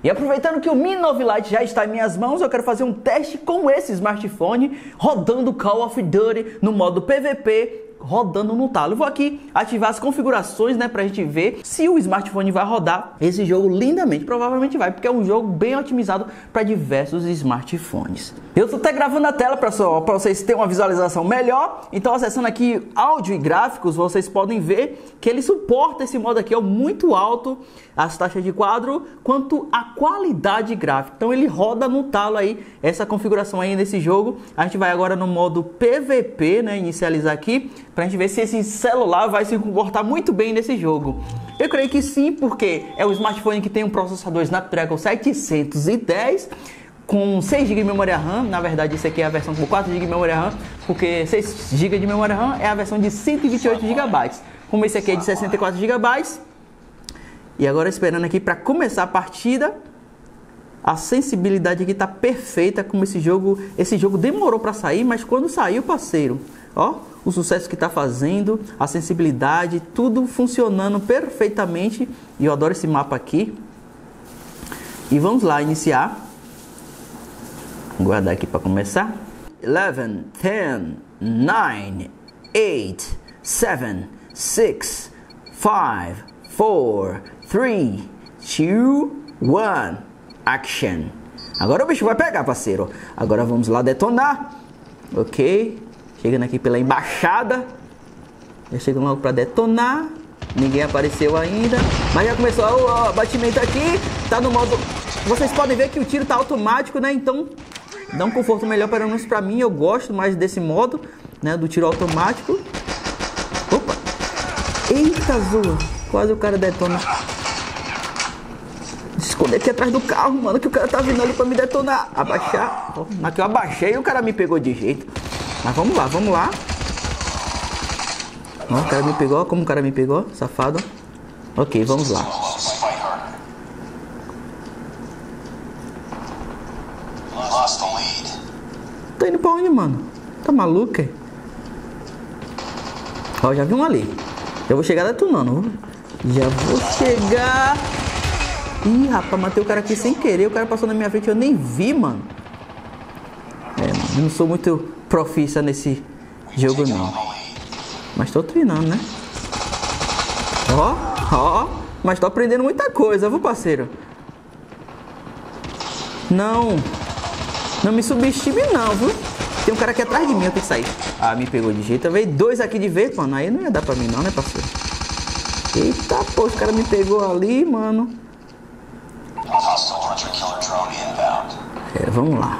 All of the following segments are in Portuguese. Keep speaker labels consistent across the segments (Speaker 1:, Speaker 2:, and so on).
Speaker 1: E aproveitando que o Mi Note Lite já está em minhas mãos, eu quero fazer um teste com esse smartphone rodando Call of Duty no modo PVP, rodando no talo. Eu vou aqui ativar as configurações, né, pra gente ver se o smartphone vai rodar esse jogo lindamente. Provavelmente vai, porque é um jogo bem otimizado para diversos smartphones. Eu tô até gravando a tela para vocês terem uma visualização melhor. Então, acessando aqui áudio e gráficos, vocês podem ver que ele suporta esse modo aqui, é muito alto, as taxas de quadro, quanto a qualidade gráfica. Então, ele roda no talo aí, essa configuração aí nesse jogo. A gente vai agora no modo PVP, né, inicializar aqui, pra gente ver se esse celular vai se comportar muito bem nesse jogo. Eu creio que sim, porque é um smartphone que tem um processador Snapdragon 710 com 6 GB de memória RAM. Na verdade, isso aqui é a versão com 4 GB de memória RAM, porque 6 GB de memória RAM é a versão de 128 GB. Como esse aqui é de 64 GB. E agora esperando aqui para começar a partida. A sensibilidade aqui tá perfeita, como esse jogo demorou para sair, mas quando saiu, parceiro, ó, o sucesso que tá fazendo, a sensibilidade, tudo funcionando perfeitamente. E eu adoro esse mapa aqui. E vamos lá iniciar. Vou guardar aqui para começar. 11, 10, 9, 8, 7, 6, 5, 4, 3, 2, 1, action. Agora o bicho vai pegar, parceiro. Agora vamos lá detonar. Ok. Chegando aqui pela embaixada. Já chegando logo para detonar. Ninguém apareceu ainda. Mas já começou o batimento aqui. Tá no modo... Vocês podem ver que o tiro tá automático, né? Então dá um conforto melhor, pelo menos pra mim. Eu gosto mais desse modo, né? Do tiro automático. Opa! Eita, zoa! Quase o cara detona. Esconder aqui atrás do carro, mano, que o cara tá vindo ali pra me detonar. Abaixar. Aqui eu abaixei e o cara me pegou de jeito. Mas vamos lá, vamos lá. Ó, o cara me pegou, ó, como o cara me pegou, safado. Ok, vamos lá. Tá indo pra onde, mano? Tá maluco, é? Ó, já vi um ali. Já vou chegar detonando. Já vou chegar. Ih, rapaz, matei o cara aqui sem querer. O cara passou na minha frente e eu nem vi, mano. É, mano, eu não sou muito profissa nesse jogo, não. Mas tô treinando, né? Ó, ó. Mas tô aprendendo muita coisa, viu, parceiro? Não. Não me subestime, não, viu? Tem um cara aqui atrás de mim, eu tenho que sair. Ah, me pegou de jeito. Veio dois aqui de vez, mano. Aí não ia dar pra mim, não, né, parceiro? Eita, pô, os cara me pegou ali, mano. É, vamos lá.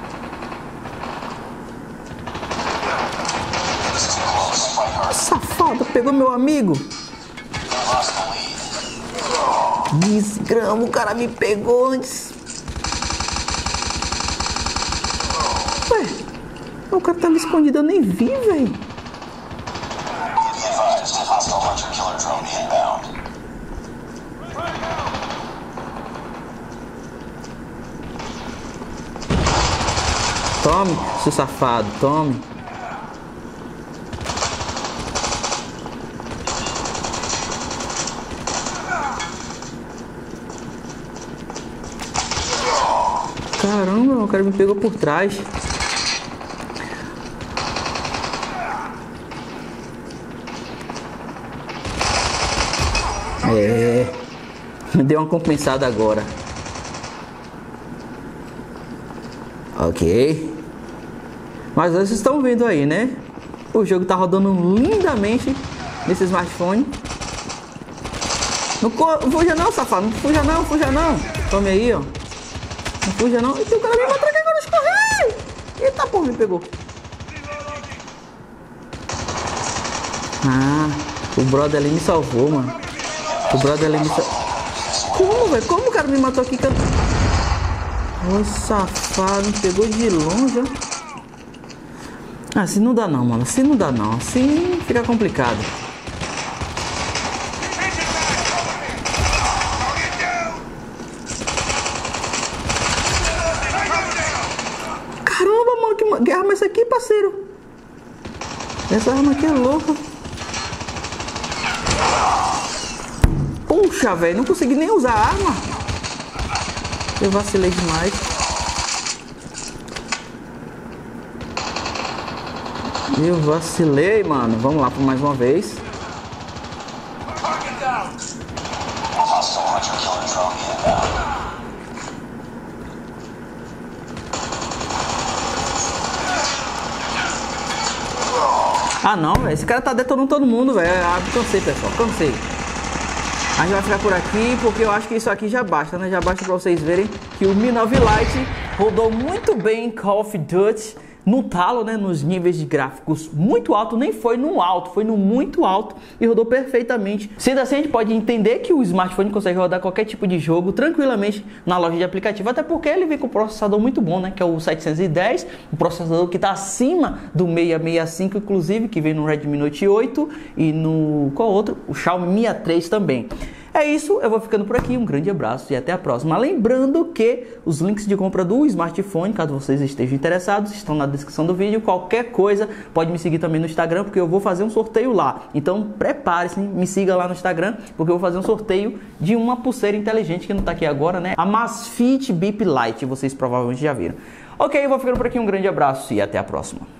Speaker 1: Safado, pegou meu amigo. Desgrama, o cara me pegou antes. Ué, o cara tava escondido, eu nem vi, velho. Tome, seu safado, tome. Caramba, o cara me pegou por trás. É, me deu uma compensada agora. Ok. Mas vocês estão vendo aí, né? O jogo tá rodando lindamente nesse smartphone. Não fuja não, safado. Não fuja não, fuja não. Tome aí, ó. Não fuja não. E o cara me matou aqui quando eu escorri. Eita porra, me pegou. Ah, o brother ali me salvou, mano. O brother ali me salvou. Como, velho? Como o cara me matou aqui? Oi, safado. Me pegou de longe, ó. Ah, assim não dá não, mano. Assim não dá não. Assim fica complicado. Caramba, mano. Que arma é essa aqui, parceiro? Essa arma aqui é louca. Puxa, velho. Não consegui nem usar a arma. Eu vacilei demais. Eu vacilei, mano. Vamos lá por mais uma vez. Ah não, velho. Esse cara tá detonando todo mundo, velho. Ah, cansei, pessoal. Cansei. A gente vai ficar por aqui porque eu acho que isso aqui já basta, né? Já basta pra vocês verem que o Mi 9 Lite rodou muito bem em Call of Duty no talo, né? Nos níveis de gráficos muito alto, nem foi no alto, foi no muito alto e rodou perfeitamente. Sendo assim, a gente pode entender que o smartphone consegue rodar qualquer tipo de jogo tranquilamente na loja de aplicativo, até porque ele vem com um processador muito bom, né? Que é o 710, um processador que está acima do 665, inclusive, que vem no Redmi Note 8 e no qual outro? O Xiaomi Mi A3 também. É isso, eu vou ficando por aqui, um grande abraço e até a próxima. Lembrando que os links de compra do smartphone, caso vocês estejam interessados, estão na descrição do vídeo. Qualquer coisa, pode me seguir também no Instagram, porque eu vou fazer um sorteio lá. Então prepare-se, me siga lá no Instagram, porque eu vou fazer um sorteio de uma pulseira inteligente que não está aqui agora, né? A Amazfit Bip Lite, vocês provavelmente já viram. Ok, eu vou ficando por aqui, um grande abraço e até a próxima.